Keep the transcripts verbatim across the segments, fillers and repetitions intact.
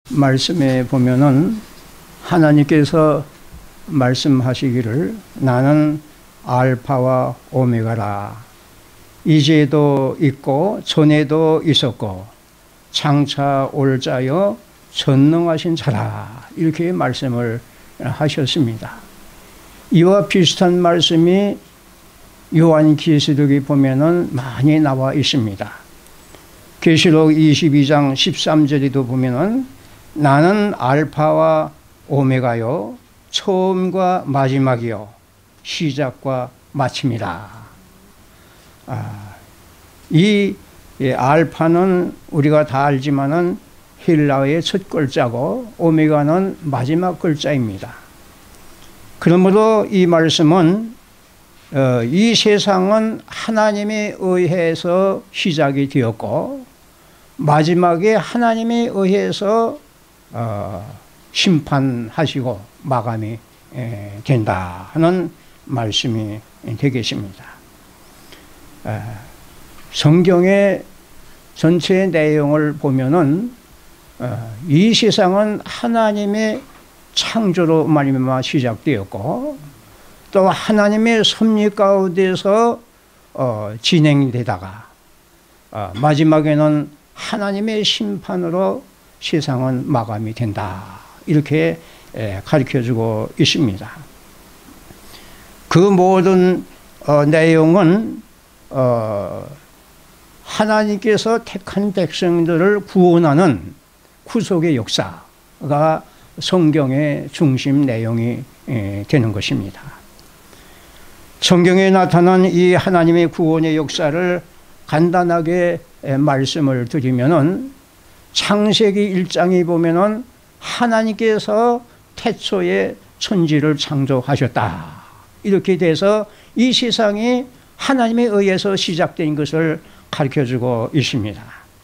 말씀에 보면은 하나님께서 말씀하시기를 나는 알파와 오메가라. 이제도 있고 전에도 있었고 장차 올 자여 전능하신 자라. 이렇게 말씀을 하셨습니다. 이와 비슷한 말씀이 요한계시록에 보면은 많이 나와 있습니다. 계시록 이십이 장 십삼 절에도 보면은 나는 알파와 오메가요 처음과 마지막이요 시작과 마침이라. 아, 이 예, 알파는 우리가 다 알지만은 헬라어의 첫 글자고 오메가는 마지막 글자입니다. 그러므로 이 말씀은 어, 이 세상은 하나님에 의해서 시작이 되었고 마지막에 하나님에 의해서 어, 심판하시고 마감이 에, 된다 하는 말씀이 되겠습니다. 에, 성경의 전체 내용을 보면은 어, 이 세상은 하나님의 창조로 말미암아 시작되었고 또 하나님의 섭리 가운데서 어, 진행되다가 어, 마지막에는 하나님의 심판으로 세상은 마감이 된다. 이렇게 에, 가르쳐주고 있습니다. 그 모든 어, 내용은 어, 하나님께서 택한 백성들을 구원하는 구속의 역사가 성경의 중심 내용이 에, 되는 것입니다. 성경에 나타난 이 하나님의 구원의 역사를 간단하게 에, 말씀을 드리면은 창세기 일 장에 보면은 하나님께서 태초에 천지를 창조하셨다. 이렇게 돼서 이 세상이 하나님에 의해서 시작된 것을 가르쳐주고 있습니다.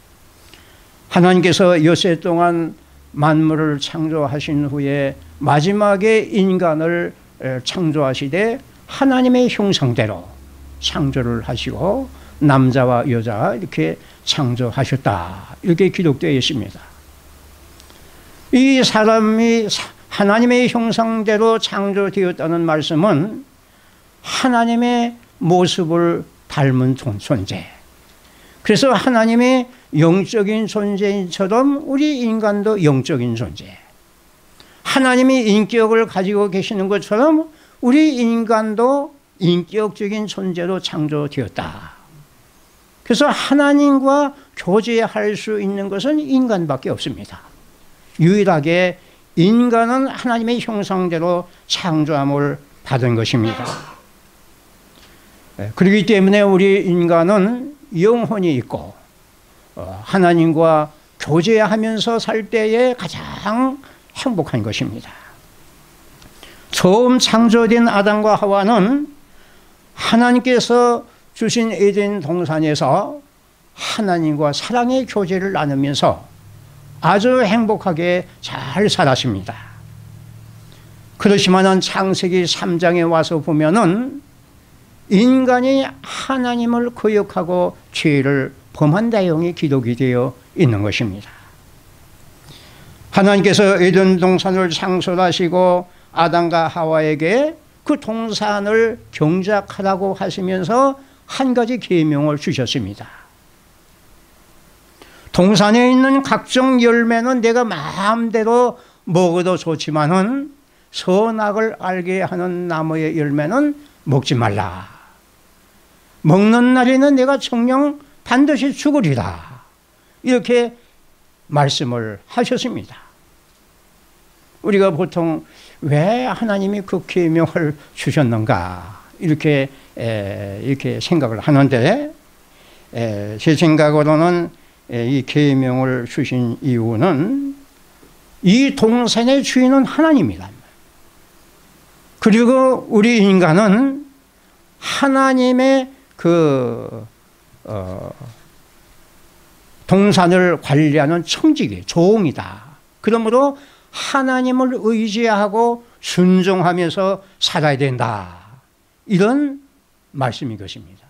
하나님께서 여세 동안 만물을 창조하신 후에 마지막에 인간을 창조하시되 하나님의 형상대로 창조를 하시고 남자와 여자 이렇게 창조하셨다. 이렇게 기록되어 있습니다. 이 사람이 하나님의 형상대로 창조되었다는 말씀은 하나님의 모습을 닮은 존재. 그래서 하나님의 영적인 존재인처럼 우리 인간도 영적인 존재. 하나님이 인격을 가지고 계시는 것처럼 우리 인간도 인격적인 존재로 창조되었다. 그래서 하나님과 교제할 수 있는 것은 인간밖에 없습니다. 유일하게 인간은 하나님의 형상대로 창조함을 받은 것입니다. 그렇기 때문에 우리 인간은 영혼이 있고 하나님과 교제하면서 살 때에 가장 행복한 것입니다. 처음 창조된 아담과 하와는 하나님께서 주신 에덴 동산에서 하나님과 사랑의 교제를 나누면서 아주 행복하게 잘 살았습니다. 그렇지만은 창세기 삼 장에 와서 보면은 인간이 하나님을 거역하고 죄를 범한 내용이 기록이 되어 있는 것입니다. 하나님께서 에덴 동산을 창설하시고 아담과 하와에게 그 동산을 경작하라고 하시면서 한 가지 계명을 주셨습니다. 동산에 있는 각종 열매는 내가 마음대로 먹어도 좋지만은 선악을 알게 하는 나무의 열매는 먹지 말라. 먹는 날에는 내가 정녕 반드시 죽으리라. 이렇게 말씀을 하셨습니다. 우리가 보통 왜 하나님이 그 계명을 주셨는가 이렇게 에, 이렇게 생각을 하는데 에, 제 생각으로는 에, 이 계명을 주신 이유는 이 동산의 주인은 하나님이란 말이에요. 그리고 우리 인간은 하나님의 그 어, 동산을 관리하는 청지기, 종이다. 그러므로 하나님을 의지하고 순종하면서 살아야 된다. 이런 말씀인 것입니다.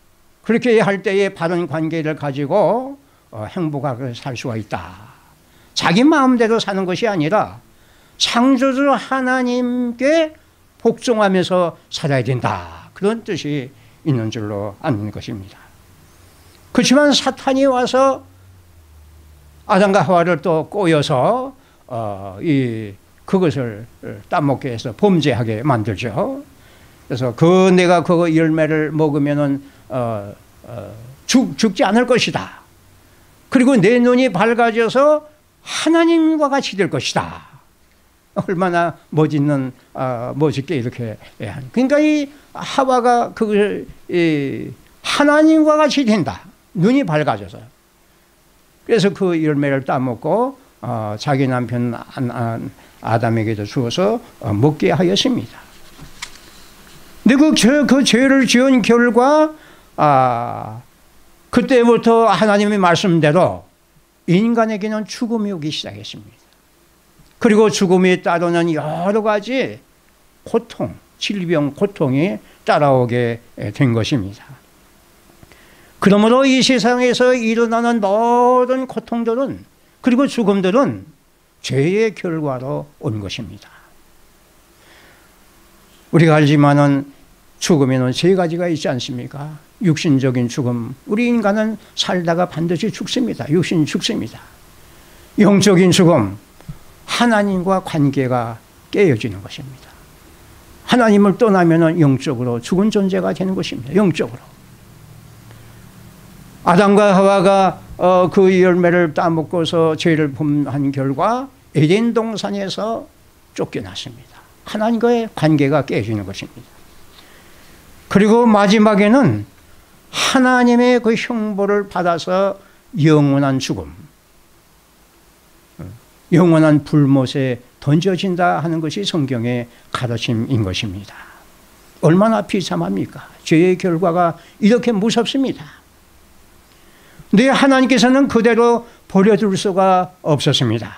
그렇게 할 때에 바른 관계를 가지고 행복하게 살 수가 있다. 자기 마음대로 사는 것이 아니라 창조주 하나님께 복종하면서 살아야 된다, 그런 뜻이 있는 줄로 아는 것입니다. 그렇지만 사탄이 와서 아담과 하와를 또 꼬여서 어, 이 그것을 따먹게 해서 범죄하게 만들죠. 그래서 그 내가 그 열매를 먹으면은 어, 어, 죽, 죽지 않을 것이다. 그리고 내 눈이 밝아져서 하나님과 같이 될 것이다. 얼마나 멋있는 어, 멋있게 이렇게 한. 그러니까 이 하와가 그것을 이 하나님과 같이 된다. 눈이 밝아져서. 그래서 그 열매를 따먹고 어, 자기 남편 아담에게도 주어서 어, 먹게 하였습니다. 근데 그, 죄, 그 죄를 지은 결과 아, 그때부터 하나님의 말씀대로 인간에게는 죽음이 오기 시작했습니다. 그리고 죽음이 따르는 여러 가지 고통, 질병, 고통이 따라오게 된 것입니다. 그러므로 이 세상에서 일어나는 모든 고통들은, 그리고 죽음들은 죄의 결과로 온 것입니다. 우리가 알지만은 죽음에는 세 가지가 있지 않습니까? 육신적인 죽음, 우리 인간은 살다가 반드시 죽습니다. 육신이 죽습니다. 영적인 죽음, 하나님과 관계가 깨어지는 것입니다. 하나님을 떠나면 영적으로 죽은 존재가 되는 것입니다. 영적으로. 아담과 하와가 어, 그 열매를 따먹고서 죄를 범한 결과 에덴 동산에서 쫓겨났습니다. 하나님과의 관계가 깨지는 것입니다. 그리고 마지막에는 하나님의 그 형벌을 받아서 영원한 죽음, 영원한 불못에 던져진다 하는 것이 성경의 가르침인 것입니다. 얼마나 비참합니까? 죄의 결과가 이렇게 무섭습니다. 근데 하나님께서는 그대로 버려둘 수가 없었습니다.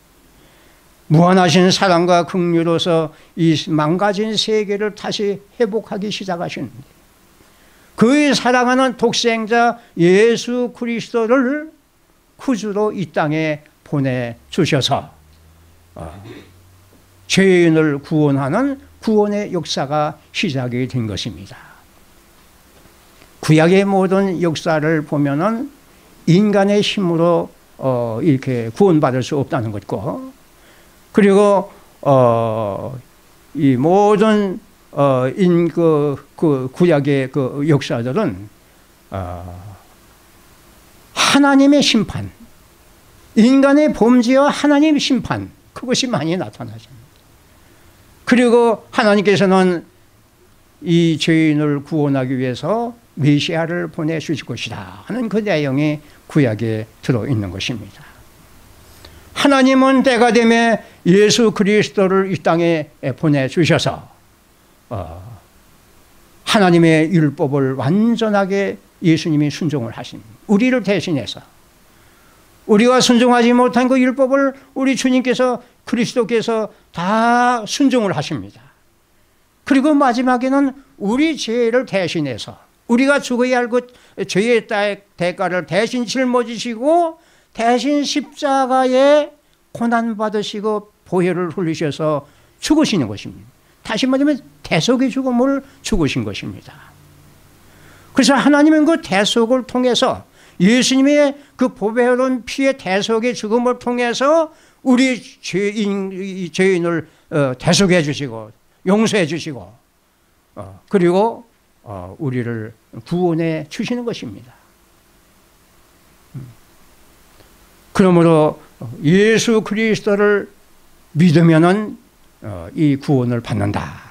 무한하신 사랑과 긍휼로서 이 망가진 세계를 다시 회복하기 시작하셨는데, 그의 사랑하는 독생자 예수 그리스도를 구주로 이 땅에 보내주셔서 어, 죄인을 구원하는 구원의 역사가 시작이 된 것입니다. 구약의 모든 역사를 보면은 인간의 힘으로 어, 이렇게 구원받을 수 없다는 것고, 그리고 어, 이 모든 어, 인, 그, 그 구약의 그 역사들은 어, 하나님의 심판, 인간의 범죄와 하나님의 심판, 그것이 많이 나타나죠. 그리고 하나님께서는 이 죄인을 구원하기 위해서 메시아를 보내주실 것이다 하는 그 내용이 구약에 들어있는 것입니다. 하나님은 때가 되면 예수 그리스도를 이 땅에 보내주셔서 어, 하나님의 율법을 완전하게 예수님이 순종을 하신, 우리를 대신해서 우리가 순종하지 못한 그 율법을 우리 주님께서, 그리스도께서 다 순종을 하십니다. 그리고 마지막에는 우리 죄를 대신해서 우리가 죽어야 할 그 죄의 대가를 대신 짊어지시고 대신 십자가에 고난받으시고 보혈을 흘리셔서 죽으시는 것입니다. 다시 말하면 대속의 죽음을 죽으신 것입니다. 그래서 하나님은 그 대속을 통해서, 예수님의 그 보배로운 피의 대속의 죽음을 통해서 우리 죄인, 죄인을 대속해 주시고 용서해 주시고 그리고 우리를 구원해 주시는 것입니다. 그러므로 예수 그리스도를 믿으면은 이 구원을 받는다.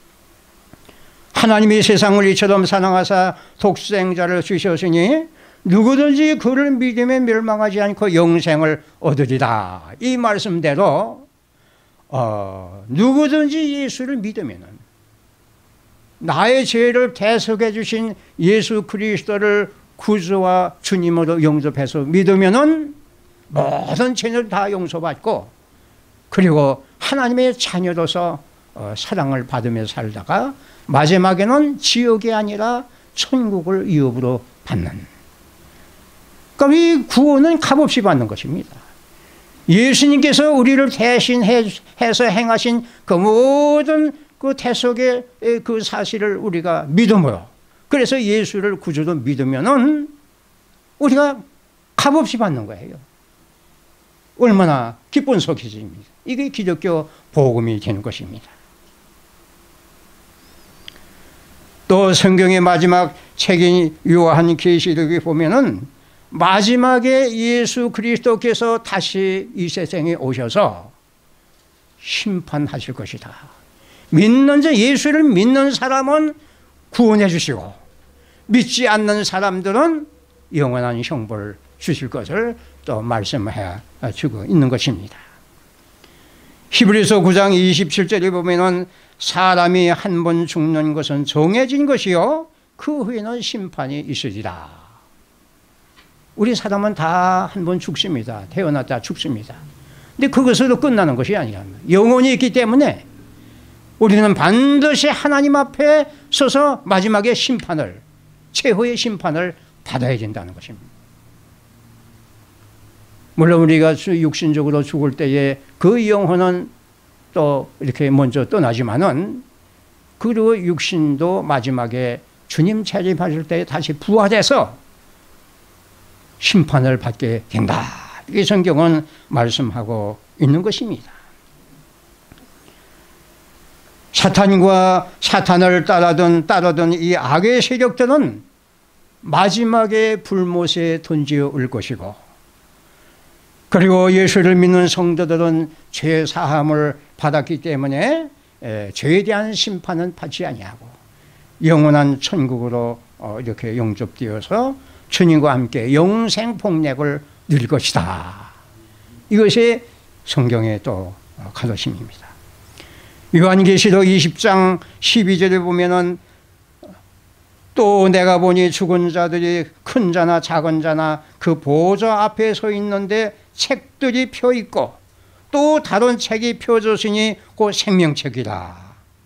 하나님이 세상을 이처럼 사랑하사 독생자를 주셨으니 누구든지 그를 믿으면 멸망하지 않고 영생을 얻으리라. 이 말씀대로 어, 누구든지 예수를 믿으면은, 나의 죄를 대속해 주신 예수 그리스도를 구주와 주님으로 영접해서 믿으면은 모든 죄를 다 용서받고, 그리고 하나님의 자녀로서 사랑을 받으며 살다가 마지막에는 지옥이 아니라 천국을 유업으로 받는, 그러니까 이 구원은 값없이 받는 것입니다. 예수님께서 우리를 대신해서 행하신 그 모든 그 대속의 그 사실을 우리가 믿음으로, 그래서 예수를 구주로 믿으면은 우리가 값없이 받는 거예요. 얼마나 기쁜 소식입니다. 이게 기독교 복음이 되는 것입니다. 또 성경의 마지막 책인 요한계시록에 보면은 마지막에 예수 그리스도께서 다시 이 세상에 오셔서 심판하실 것이다. 믿는 자, 예수를 믿는 사람은 구원해 주시고 믿지 않는 사람들은 영원한 형벌을 주실 것을 또 말씀해 주고 있는 것입니다. 히브리서 구 장 이십칠 절에 보면은 사람이 한 번 죽는 것은 정해진 것이요 그 후에는 심판이 있으리라. 우리 사람은 다 한 번 죽습니다. 태어났다 죽습니다. 근데 그것으로 끝나는 것이 아니라 영혼이 있기 때문에 우리는 반드시 하나님 앞에 서서 마지막에 심판을, 최후의 심판을 받아야 된다는 것입니다. 물론 우리가 육신적으로 죽을 때에 그 영혼은 또 이렇게 먼저 떠나지만은, 그리고 육신도 마지막에 주님 재림하실 때 다시 부활해서 심판을 받게 된다. 이 성경은 말씀하고 있는 것입니다. 사탄과 사탄을 따르던 따르던 이 악의 세력들은 마지막에 불못에 던져 올 것이고, 그리고 예수를 믿는 성도들은 죄 사함을 받았기 때문에 죄에 대한 심판은 받지 아니하고 영원한 천국으로 이렇게 영접되어서 주님과 함께 영생 복락을 누릴 것이다. 이것이 성경의 또 가르침입니다. 요한계시록 이십 장 십이 절에 보면은 또 내가 보니 죽은 자들이 큰 자나 작은 자나 그 보좌 앞에 서 있는데 책들이 펴 있고 또 다른 책이 펴졌으니 그 생명책이라.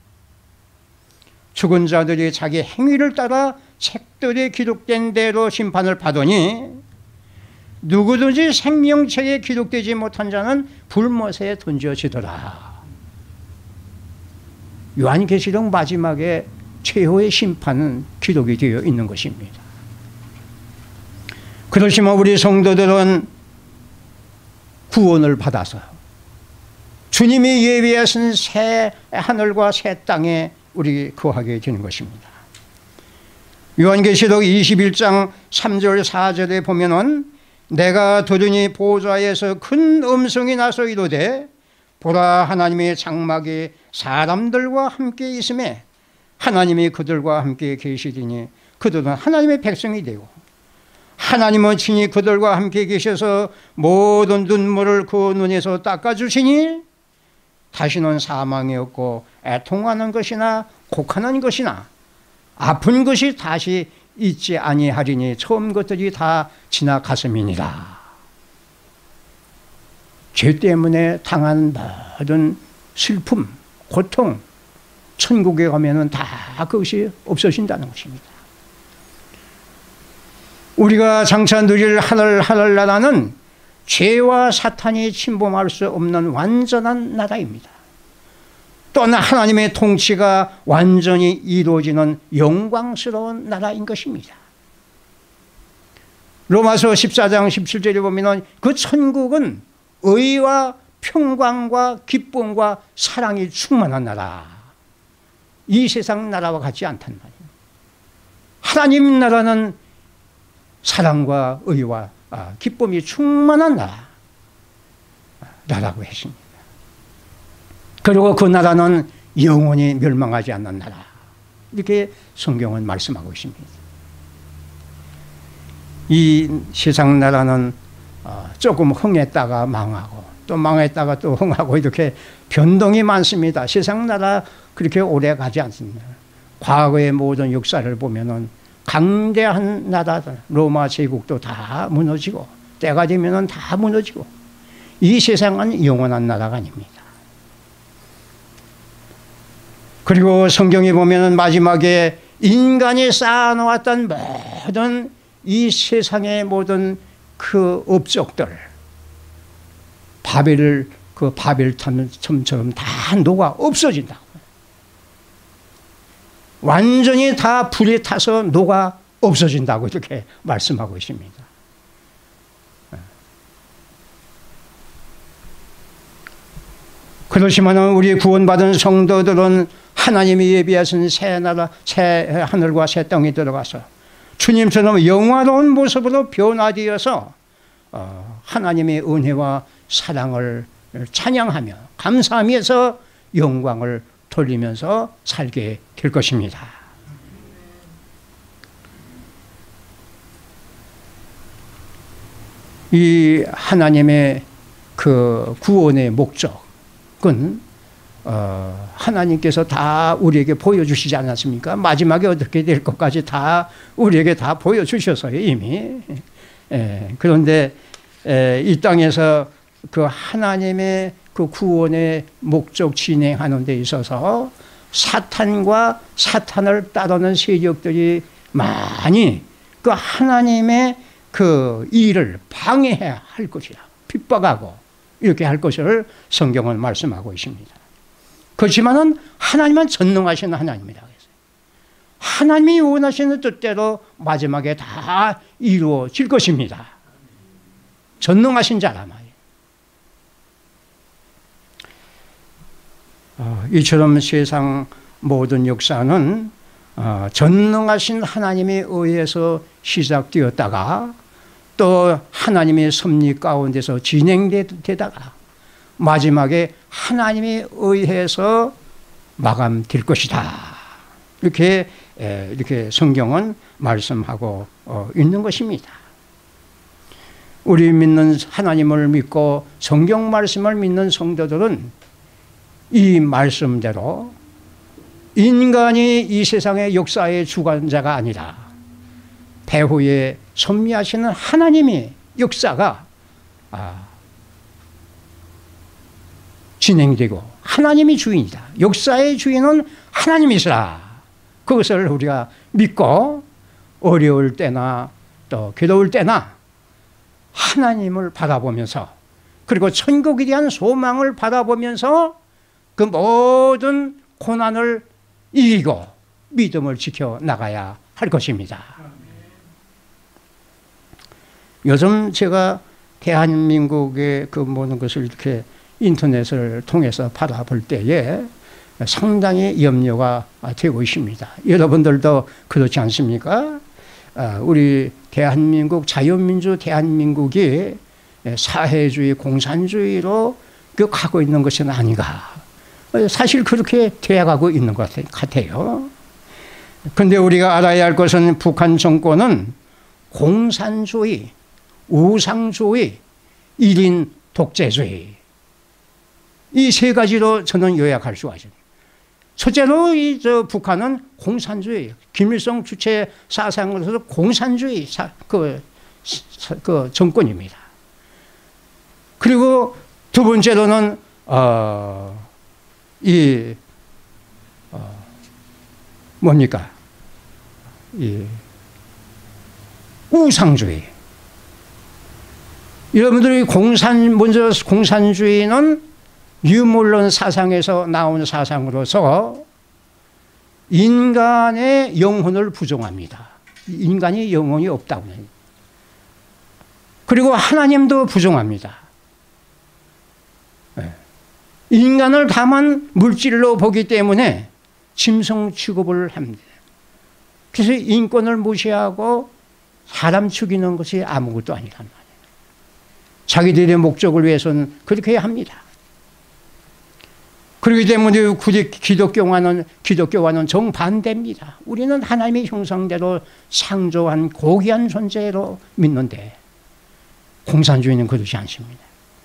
죽은 자들이 자기 행위를 따라 책들이 기록된 대로 심판을 받으니 누구든지 생명책에 기록되지 못한 자는 불못에 던져지더라. 요한계시록 마지막에 최후의 심판은 기록이 되어 있는 것입니다. 그렇지만 우리 성도들은 구원을 받아서 주님이 예비하신 새 하늘과 새 땅에 우리 거하게 되는 것입니다. 요한계시록 이십일 장 삼 절 사 절에 보면은 내가 들으니 보좌에서 큰 음성이 나서 이르되 보라 하나님의 장막이 사람들과 함께 있음에 하나님이 그들과 함께 계시리니 그들은 하나님의 백성이 되고 하나님은 친히 그들과 함께 계셔서 모든 눈물을 그 눈에서 닦아주시니 다시는 사망이 없고 애통하는 것이나 곡하는 것이나 아픈 것이 다시 있지 아니하리니 처음 것들이 다 지나갔음이니라. 죄 때문에 당한 모든 슬픔, 고통, 천국에 가면은 다 그것이 없어진다는 것입니다. 우리가 장차 누릴 하늘 하늘나라는 죄와 사탄이 침범할 수 없는 완전한 나라입니다. 또한 하나님의 통치가 완전히 이루어지는 영광스러운 나라인 것입니다. 로마서 십사 장 십칠 절에 보면 그 천국은 의와 평강과 기쁨과 사랑이 충만한 나라. 이 세상 나라와 같지 않단 말이에요. 하나님 나라는 사랑과 의와 기쁨이 충만한 나라, 나라고 했습니다. 그리고 그 나라는 영원히 멸망하지 않는 나라. 이렇게 성경은 말씀하고 있습니다. 이 세상 나라는 조금 흥했다가 망하고 또 망했다가 또 흥하고 이렇게 변동이 많습니다. 세상 나라 그렇게 오래 가지 않습니다. 과거의 모든 역사를 보면은 강대한 나라들, 로마 제국도 다 무너지고 때가 되면은 다 무너지고 이 세상은 영원한 나라가 아닙니다. 그리고 성경에 보면은 마지막에 인간이 쌓아놓았던 모든 이 세상의 모든 그 업적들, 바벨을 그 바벨탑처럼 다 녹아 없어진다고. 완전히 다 불에 타서 녹아 없어진다고 이렇게 말씀하고 있습니다. 그렇지만 우리 구원받은 성도들은 하나님이 예비하신 새 나라, 새 하늘과 새 땅에 들어가서 주님처럼 영화로운 모습으로 변화되어서 하나님의 은혜와 사랑을 찬양하며 감사하면서 영광을 돌리면서 살게 될 것입니다. 이 하나님의 그 구원의 목적은 어, 하나님께서 다 우리에게 보여주시지 않았습니까? 마지막에 어떻게 될 것까지 다 우리에게 다 보여주셨어요, 이미. 예, 그런데 에, 이 땅에서 그 하나님의 그 구원의 목적 진행하는 데 있어서 사탄과 사탄을 따르는 세력들이 많이 그 하나님의 그 일을 방해해야 할 것이다. 핍박하고 이렇게 할 것을 성경은 말씀하고 있습니다. 그렇지만은 하나님은 전능하신 하나님이라고 했어요. 하나님이 원하시는 뜻대로 마지막에 다 이루어질 것입니다. 전능하신 자라 말이에요. 어, 이처럼 세상 모든 역사는 어, 전능하신 하나님에 의해서 시작되었다가 또 하나님의 섭리 가운데서 진행되다가 마지막에 하나님에 의해서 마감될 것이다. 이렇게 이렇게 성경은 말씀하고 있는 것입니다. 우리 믿는 하나님을 믿고 성경 말씀을 믿는 성도들은 이 말씀대로 인간이 이 세상의 역사의 주관자가 아니라 배후에 섭리하시는 하나님의 역사가 진행되고 하나님이 주인이다. 역사의 주인은 하나님이시라. 그것을 우리가 믿고 어려울 때나 또 괴로울 때나 하나님을 바라보면서 그리고 천국에 대한 소망을 바라보면서 그 모든 고난을 이기고 믿음을 지켜나가야 할 것입니다. 요즘 제가 대한민국의 그 모든 것을 이렇게 인터넷을 통해서 바라볼 때에 상당히 염려가 되고 있습니다. 여러분들도 그렇지 않습니까? 우리 대한민국, 자유민주 대한민국이 사회주의, 공산주의로 가고 있는 것은 아닌가. 사실 그렇게 되어가고 있는 것 같아요. 그런데 우리가 알아야 할 것은 북한 정권은 공산주의, 우상주의, 일인 독재주의 이 세 가지로 저는 요약할 수가 있습니다. 첫째로 이 저 북한은 공산주의, 김일성 주체 사상으로서 공산주의 사, 그, 그 정권입니다. 그리고 두 번째로는 어, 이 어, 뭡니까? 이 우상주의. 여러분들이 공산 먼저 공산주의는 유물론 사상에서 나온 사상으로서 인간의 영혼을 부정합니다. 인간이 영혼이 없다고 해요. 그리고 하나님도 부정합니다. 인간을 다만 물질로 보기 때문에 짐승 취급을 합니다. 그래서 인권을 무시하고 사람 죽이는 것이 아무것도 아니란 말이에요. 자기들의 목적을 위해서는 그렇게 합니다. 그렇기 때문에 기독교와는, 기독교와는 정반대입니다. 우리는 하나님의 형상대로 창조한 고귀한 존재로 믿는데 공산주의는 그렇지 않습니다.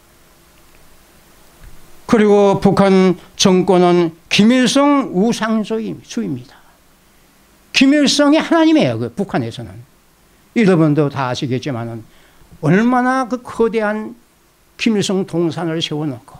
그리고 북한 정권은 김일성 우상주의입니다. 김일성이 하나님이에요. 그 북한에서는. 여러분도 다 아시겠지만 얼마나 그 거대한 김일성 동산을 세워놓고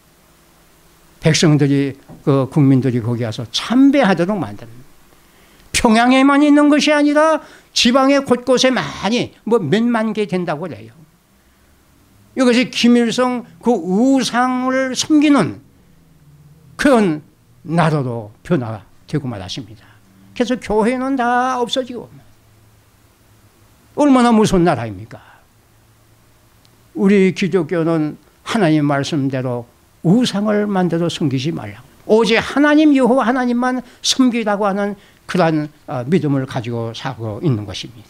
백성들이 그 국민들이 거기 가서 참배하도록 만듭니다. 평양에만 있는 것이 아니라 지방의 곳곳에 많이 뭐 몇만 개 된다고 그래요. 이것이 김일성 그 우상을 섬기는 그런 나라로 변화되고 말았습니다. 그래서 교회는 다 없어지고, 얼마나 무서운 나라입니까? 우리 기독교는 하나님 말씀대로 우상을 만들어 섬기지 말라고, 오직 하나님 여호와 하나님만 섬기라고 하는 그러한 믿음을 가지고 살고 있는 것입니다.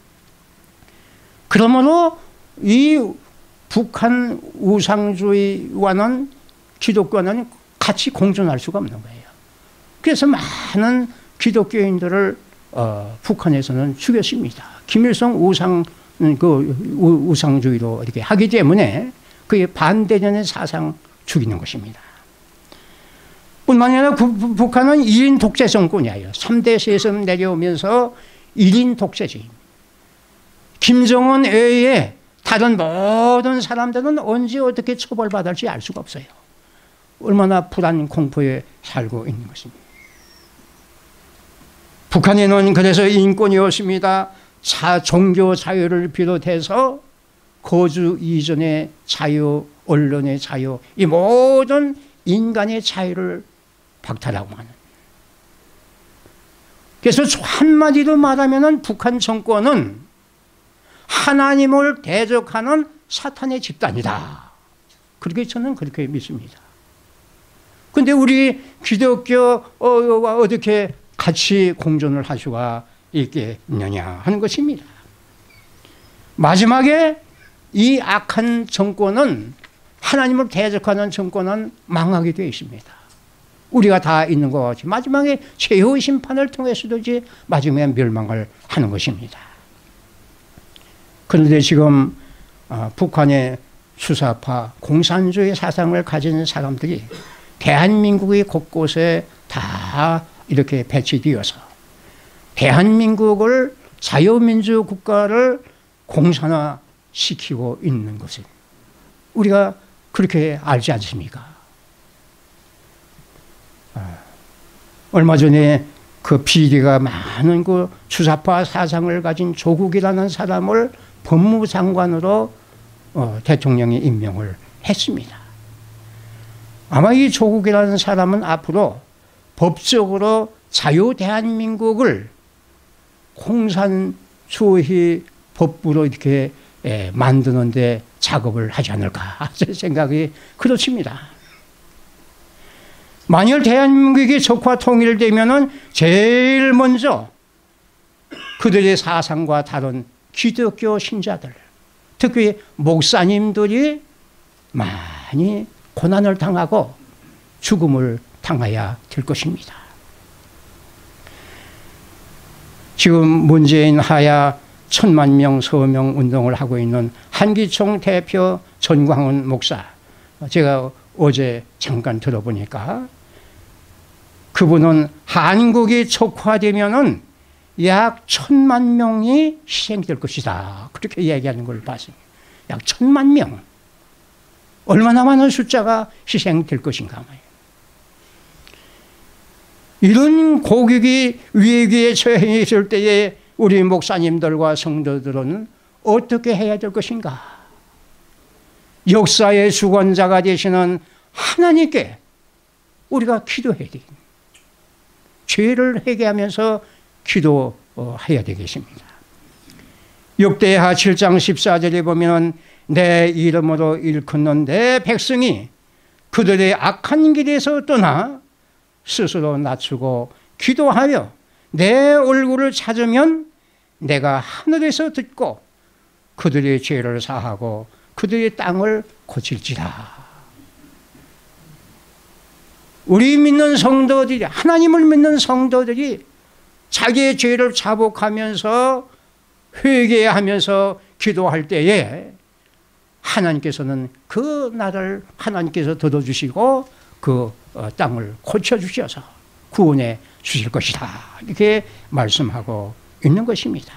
그러므로 이 북한 우상주의와는 기독교는 같이 공존할 수가 없는 거예요. 그래서 많은 기독교인들을 어, 북한에서는 죽였습니다. 김일성 우상 그 우상주의로 이렇게 하기 때문에 그에 반대되는 사상 죽이는 것입니다. 뿐만 아니라 구, 북한은 일 인 독재 정권이에요. 삼 대 세습 내려오면서 일 인 독재주의. 김정은 외에 다른 모든 사람들은 언제 어떻게 처벌받을지 알 수가 없어요. 얼마나 불안 공포에 살고 있는 것입니다. 북한에는 그래서 인권이었습니다. 자, 종교 자유를 비롯해서 거주 이전의 자유, 언론의 자유, 이 모든 인간의 자유를 박탈하고 하는. 그래서 한마디로 말하면 북한 정권은 하나님을 대적하는 사탄의 집단이다. 그렇게 저는 그렇게 믿습니다. 그런데 우리 기독교와 어떻게 같이 공존을 할 수가 있겠느냐 하는 것입니다. 마지막에 이 악한 정권은, 하나님을 대적하는 정권은 망하게 되어 있습니다. 우리가 다 있는 것 같이 마지막에 최후 심판을 통해서도 이제 마지막에 멸망을 하는 것입니다. 그런데 지금 북한의 수사파 공산주의 사상을 가진 사람들이 대한민국의 곳곳에 다 이렇게 배치되어서 대한민국을 자유민주 국가를 공산화시키고 있는 것을 우리가 그렇게 알지 않습니까? 얼마 전에 그 비리가 많은 그 주사파 사상을 가진 조국이라는 사람을 법무장관으로 어, 대통령이 임명을 했습니다. 아마 이 조국이라는 사람은 앞으로 법적으로 자유 대한민국을 공산주의 법부로 이렇게 예, 만드는데 작업을 하지 않을까 제 생각이 그렇습니다. 만일 대한민국이 적화 통일되면은 제일 먼저 그들의 사상과 다른 기독교 신자들, 특히 목사님들이 많이 고난을 당하고 죽음을 당해야 될 것입니다. 지금 문재인 하야 천만 명 서명 운동을 하고 있는 한기총 대표 전광훈 목사, 제가 어제 잠깐 들어보니까 그분은 한국이 촉화되면은 약 천만 명이 희생될 것이다, 그렇게 이야기하는 걸 봤습니다. 약 천만 명, 얼마나 많은 숫자가 희생될 것인가. 이런 고객이 위기에 처해 있을 때에 우리 목사님들과 성도들은 어떻게 해야 될 것인가? 역사의 주권자가 되시는 하나님께 우리가 기도해야 되겠습니다. 죄를 회개하면서 기도해야 되겠습니다. 역대하 칠 장 십사 절에 보면 내 이름으로 일컫는 내 백성이 그들의 악한 길에서 떠나 스스로 낮추고 기도하여 내 얼굴을 찾으면 내가 하늘에서 듣고 그들의 죄를 사하고 그들의 땅을 고칠지라. 우리 믿는 성도들이, 하나님을 믿는 성도들이 자기의 죄를 자복하면서 회개하면서 기도할 때에 하나님께서는 그 나라를 하나님께서 들어주시고 그 땅을 고쳐주셔서 구원해 주실 것이다, 이렇게 말씀하고 있는 것입니다.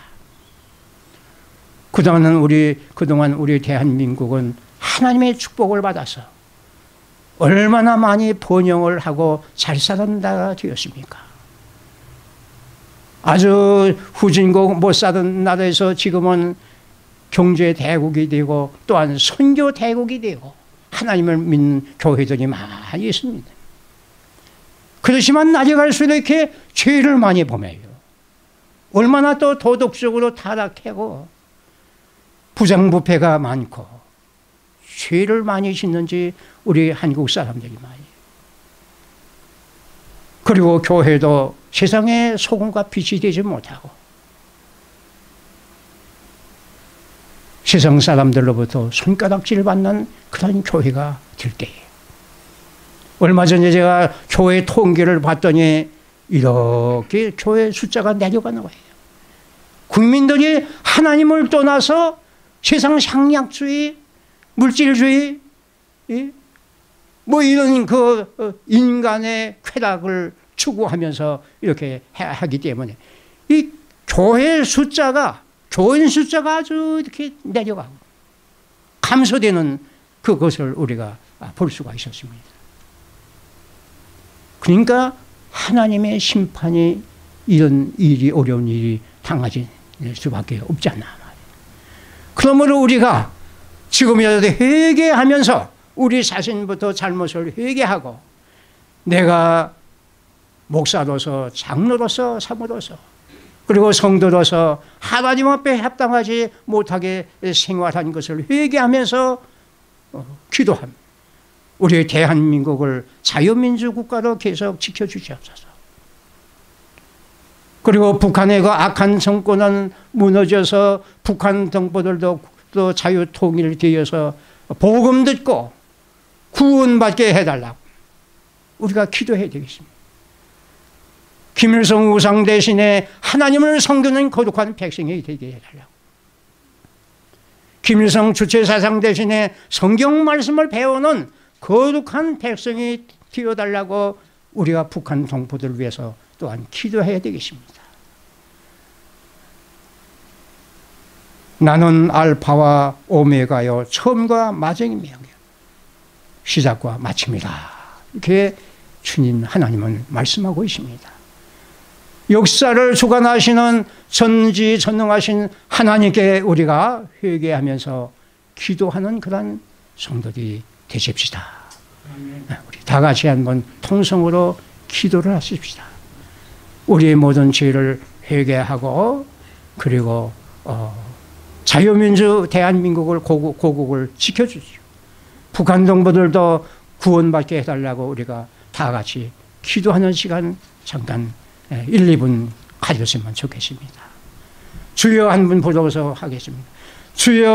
그동안 우리, 그동안 우리 대한민국은 하나님의 축복을 받아서 얼마나 많이 번영을 하고 잘 사는 나라가 되었습니까? 아주 후진국 못 사는 나라에서 지금은 경제 대국이 되고 또한 선교 대국이 되고 하나님을 믿는 교회들이 많이 있습니다. 그렇지만 낮에 갈수록 이렇게 죄를 많이 범해요. 얼마나 또 도덕적으로 타락하고 부정부패가 많고 죄를 많이 짓는지 우리 한국 사람들이 많이. 그리고 교회도 세상의 소금과 빛이 되지 못하고 세상 사람들로부터 손가락질 받는 그런 교회가 될 때에 얼마 전에 제가 교회 통계를 봤더니 이렇게 교회 숫자가 내려가는 거예요. 국민들이 하나님을 떠나서 세상 상약주의, 물질주의, 뭐 이런 그 인간의 쾌락을 추구하면서 이렇게 하기 때문에 이 교회 숫자가, 교인 숫자가 아주 이렇게 내려가고 감소되는 그것을 우리가 볼 수가 있었습니다. 그러니까 하나님의 심판이 이런 일이, 어려운 일이 당하지 수밖에 없지 않나 말이에요. 그러므로 우리가 지금이라도 회개하면서 우리 자신부터 잘못을 회개하고 내가 목사로서, 장로로서, 사모로서, 그리고 성도로서 하나님 앞에 합당하지 못하게 생활한 것을 회개하면서 기도합니다. 우리 대한민국을 자유민주국가로 계속 지켜주시옵소서. 그리고 북한의 그 악한 정권은 무너져서 북한 동포들도 또 자유통일되어서 복음 듣고 구원받게 해달라고 우리가 기도해야 되겠습니다. 김일성 우상 대신에 하나님을 섬기는 거룩한 백성이 되게 해달라고. 김일성 주체사상 대신에 성경 말씀을 배우는 거룩한 백성이 되어달라고 우리가 북한 동포들을 위해서 또한 기도해야 되겠습니다. 나는 알파와 오메가요, 처음과 마지막이며 시작과 마침이다. 이렇게 주님 하나님은 말씀하고 있습니다. 역사를 주관하시는 전지전능하신 하나님께 우리가 회개하면서 기도하는 그런 성도들이 되십시다. 우리 다 같이 한번 통성으로 기도를 하십시다. 우리의 모든 죄를 회개하고 그리고 어, 자유민주 대한민국을 고국, 고국을 지켜주시오. 북한 동포들도 구원받게 해달라고 우리가 다 같이 기도하는 시간 잠깐 일, 이 분 가졌으면 좋겠습니다. 주여 한 분 부르어서 하겠습니다. 주여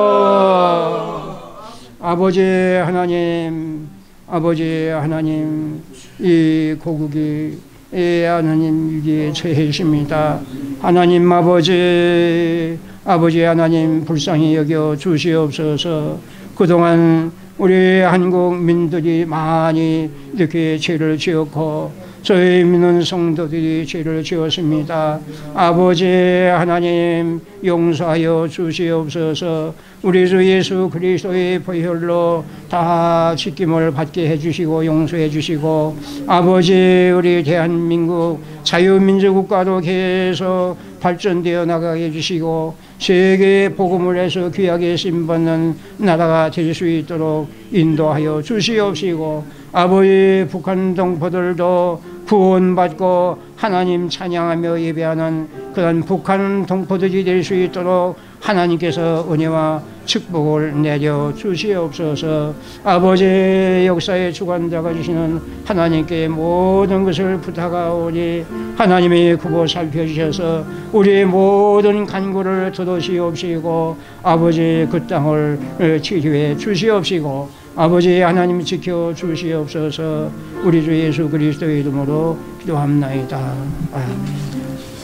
아버지 하나님, 아버지 하나님, 이 고국이 이 하나님 위기에 처해 있습니다. 하나님 아버지, 아버지 하나님 불쌍히 여겨 주시옵소서. 그동안 우리 한국민들이 많이 이렇게 죄를 지었고 저희 믿는 성도들이 죄를 지었습니다. 아버지 하나님 용서하여 주시옵소서. 우리 주 예수 그리스도의 보혈로 다 지킴을 받게 해주시고 용서해 주시고 아버지 우리 대한민국 자유민주국가로 계속 발전되어 나가게 해주시고 세계에 복음을 해서 귀하게 쓰임받는 나라가 될 수 있도록 인도하여 주시옵시고 아버지 북한 동포들도 구원받고 하나님 찬양하며 예배하는 그런 북한 동포들이 될 수 있도록 하나님께서 은혜와 축복을 내려 주시옵소서. 아버지 역사의 주관자가 주시는 하나님께 모든 것을 부탁하오니 하나님의 구보 살펴주셔서 우리의 모든 간구를 들으시옵시고 아버지 그 땅을 치유해 주시옵시고 아버지 하나님 지켜 주시옵소서. 우리 주 예수 그리스도의 이름으로 기도합나이다. 아멘.